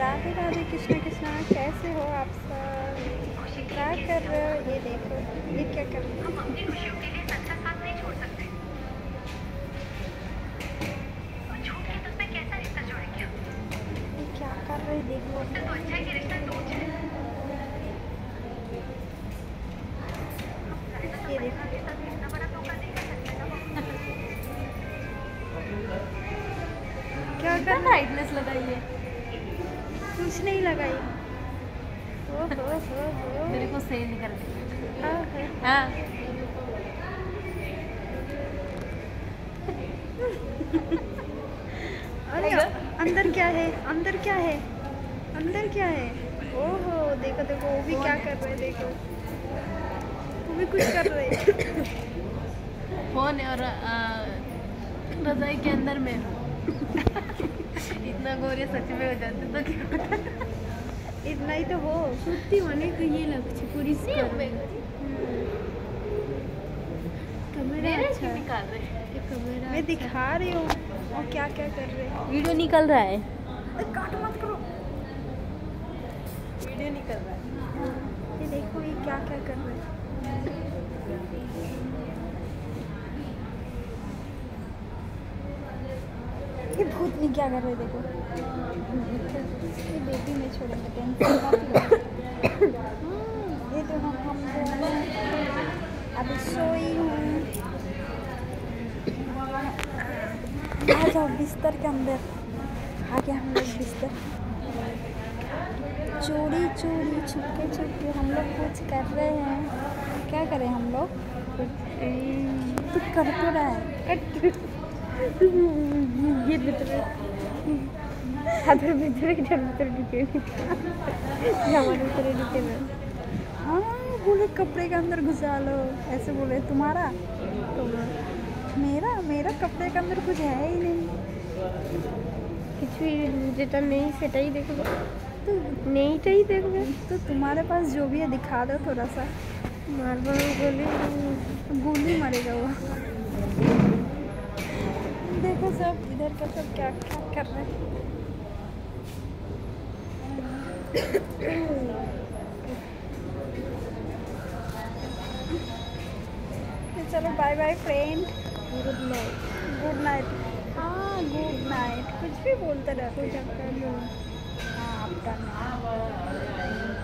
राधे राधे, कृष्णा कृष्णा, कैसे हो आप सब? क्या कर रहे हो? ये देखो, ये क्या कर रहे हो? हम अपनी खुशियों के लिए संसार साथ नहीं छोड़ सकते। और झूठ के तो उसमें कैसा रिश्ता जोड़ेंगे हम? ये क्या कर रहे हैं देखो। उससे तो अच्छा है कि रिश्ता टूट जाए। ये देखो, इतना बड़ा धोखा नहीं कर सकते ना। क्या कर ब्राइटनेस लगाई है? कुछ नहीं लगाई। हो मेरे को सही निकल रही। हाँ। अरे अंदर क्या है? अंदर क्या है? अंदर क्या है? ओहो, देखो देखो, वो भी क्या कर रहे हैं, देखो वो भी कुछ कर रहे हैं। फोन है और रजाई के अंदर में इतना गोरे सच में हो जाते तो क्या होता? इतना ही तो हो সত্যি অনেক ইয়ে লাগছে পরিষ্কার कैमरा अच्छा निकाल रहे हैं। है कैमरा मैं दिखा रही हूँ और क्या क्या कर रहे हैं। वीडियो निकल रहा है। काट मत करो। वीडियो निकल रहा है। ये देखो, ये क्या क्या कर रहे हैं। ये भूतनी क्या कर रहे हैं, देखो। ये बेबी में छोड़ेंगे, टेंशन मत लो। ये तो हम अभी सोई हूँ। आ जाओ बिस्तर के अंदर। आ गया हम लोग बिस्तर। चोरी चोरी छुपके छुपके हम लोग कुछ कर रहे हैं। क्या करें हम लोग? तू कर तो रहा है। ये ভিতরে হাতের ভিতরে এটার ভিতরে ঢুকে জামার ভিতরে ঢুকে না हाँ, बोले कपड़े के अंदर घुसा लो, ऐसे बोले। तुम्हारा मेरा मेरा कपड़े के अंदर कुछ है ही नहीं। কিছুই যেটা নেই সেটাই দেখবো তো নেইটাই দেখবে तो तुम्हारे पास जो भी है दिखा दो थोड़ा सा। मारबा गोली गोली मारेगा वो। देखो सब इधर का सब क्या क्या कर रहे हैं। तो चलो bye bye friend. Good night good night. हाँ, गुड नाइट कुछ भी बोलते रहते हो। कोई चक्कर नहीं हाँ, आपका